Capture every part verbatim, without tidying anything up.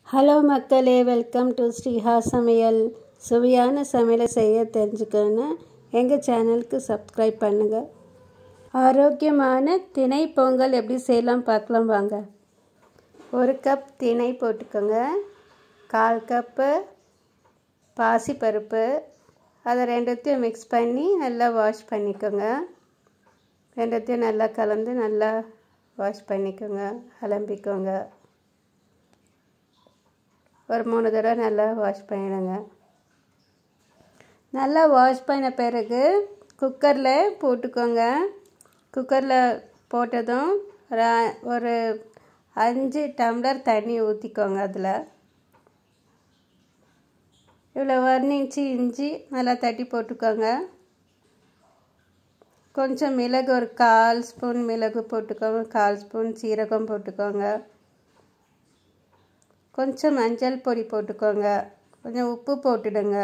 Hello மக்களே, welcome to ஸ்ரீஹா சமையல். சுவையான சமையலை செய்ய தெரிஞ்சுக்கணுன்னா எங்கள் சேனலுக்கு சப்ஸ்கிரைப் பண்ணுங்கள். ஆரோக்கியமான திணை பொங்கல் எப்படி செய்யலாம் பார்க்கலாம் வாங்க. ஒரு கப் திணை போட்டுக்கோங்க. கால் கப்பு பாசிப்பருப்பு, அதை ரெண்டுத்தையும் மிக்ஸ் பண்ணி நல்லா வாஷ் பண்ணிக்கோங்க. ரெண்டுத்தையும் நல்லா கலந்து நல்லா வாஷ் பண்ணிக்கோங்க, அலம்பிக்கோங்க. ஒரு மூணு தடவை நல்லா வாஷ் பண்ணிடுங்க. நல்லா வாஷ் பண்ண பிறகு குக்கரில் போட்டுக்கோங்க. குக்கரில் போட்டதும் ஒரு அஞ்சு டம்ளர் தண்ணி ஊற்றிக்கோங்க. அதில் இவ்வளோ ஒரு இன்ச்சு இஞ்சி நல்லா தட்டி போட்டுக்கோங்க. கொஞ்சம் மிளகு, ஒரு கால் ஸ்பூன் மிளகு போட்டுக்கோங்க. கால் ஸ்பூன் சீரகம் போட்டுக்கோங்க. கொஞ்சம் மஞ்சள் பொடி போட்டுக்கோங்க. கொஞ்சம் உப்பு போட்டுடுங்க.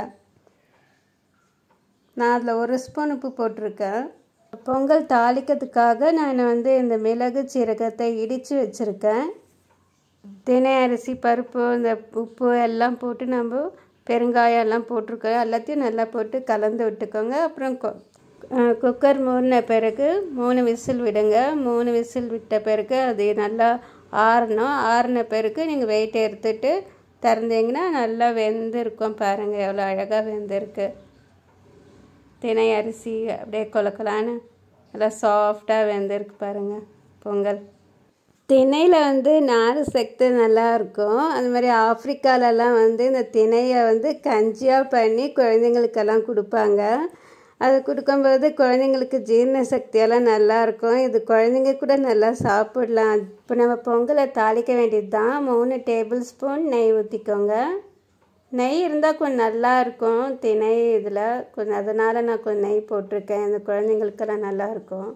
நான் அதில் ஒரு ஸ்பூன் உப்பு போட்டிருக்கேன். பொங்கல் தாளிக்கிறதுக்காக நான் வந்து இந்த மிளகு சீரகத்தை இடித்து வச்சுருக்கேன். தினை அரிசி, பருப்பு, இந்த உப்பு எல்லாம் போட்டு நம்ம பெருங்காயம் எல்லாம் போட்டிருக்கோம். எல்லாத்தையும் நல்லா போட்டு கலந்து விட்டுக்கோங்க. அப்புறம் குக்கர் மூடின பிறகு மூணு விசில் விடுங்க. மூணு விசில் விட்ட பிறகு அது நல்லா ஆறணும். ஆறின பிறகு நீங்கள் வெயிட் எடுத்துட்டு திறந்தீங்கன்னா நல்லா வெந்திருக்கும். பாருங்கள் எவ்வளோ அழகாக வெந்திருக்கு. தினை அரிசி அப்படியே கொலக்கலான்னு நல்லா சாஃப்டாக வெந்திருக்கு பாருங்கள் பொங்கல். திணையில் வந்து நார் சத்து நல்லாயிருக்கும். அது மாதிரி ஆப்ரிக்காலெல்லாம் வந்து இந்த திணையை வந்து கஞ்சியாக பண்ணி குழந்தைங்களுக்கெல்லாம் கொடுப்பாங்க. அது கொடுக்கும்போது குழந்தைங்களுக்கு ஜீரண சக்தியெல்லாம் நல்லாயிருக்கும். இது குழந்தைங்க கூட நல்லா சாப்பிடலாம். இப்போ நம்ம பொங்கலை தாளிக்க வேண்டியது தான். மூணு டேபிள் ஸ்பூன் நெய் ஊற்றிக்கோங்க. நெய் இருந்தால் கொஞ்சம் நல்லாயிருக்கும் திணை இதில் கொஞ்சம், அதனால் நான் கொஞ்சம் நெய் போட்டிருக்கேன். இந்த குழந்தைங்களுக்கெல்லாம் நல்லாயிருக்கும்.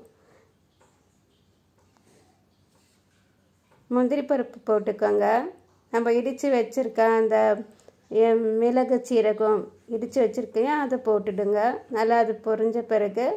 முந்திரி பருப்பு போட்டுக்கோங்க. நம்ம இடித்து வச்சுருக்கேன் அந்த மிளகு சீரகம் இடித்து வச்சுருக்கேன், அதை போட்டுடுங்க. நல்லா அது பொரிஞ்ச பிறகு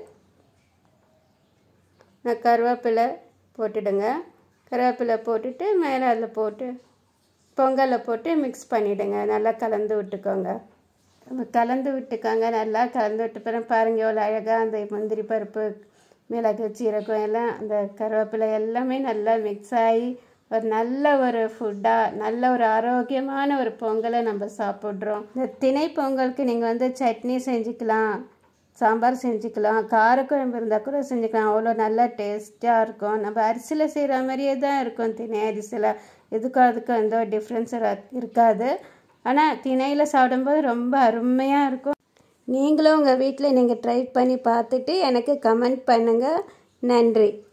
நான் கருவேப்பிலை போட்டுடுங்க. கருவேப்பிலை போட்டுட்டு மேலே அதில் போட்டு பொங்கலில் போட்டு மிக்ஸ் பண்ணிவிடுங்க. நல்லா கலந்து விட்டுக்கோங்க. கலந்து விட்டுக்கோங்க. நல்லா கலந்து விட்டு பிறகு பாருங்கள் எவ்வளோ அழகாக அந்த முந்திரி பருப்பு, மிளகு சீரகம் எல்லாம் அந்த கருவேப்பிலை எல்லாமே நல்லா மிக்ஸ் ஆகி ஒரு நல்ல ஒரு ஃபுட்டாக, நல்ல ஒரு ஆரோக்கியமான ஒரு பொங்கலை நம்ம சாப்பிட்றோம். இந்த திணை பொங்கலுக்கு நீங்கள் வந்து சட்னி செஞ்சுக்கலாம், சாம்பார் செஞ்சுக்கலாம், காரக்குழம்பு இருந்தால் கூட செஞ்சுக்கலாம். அவ்வளோ நல்லா டேஸ்ட்டாக இருக்கும். நம்ம அரிசியில் செய்கிற மாதிரியே தான் இருக்கும். திணை அரிசியில் இதுக்கும் அதுக்கும் எந்த ஒரு டிஃப்ரென்ஸ் இருக்காது. ஆனால் திணையில் சாப்பிடும்போது ரொம்ப அருமையாக இருக்கும். நீங்களும் உங்கள் வீட்டில் நீங்கள் ட்ரை பண்ணி பார்த்துட்டு எனக்கு கமெண்ட் பண்ணுங்கள். நன்றி.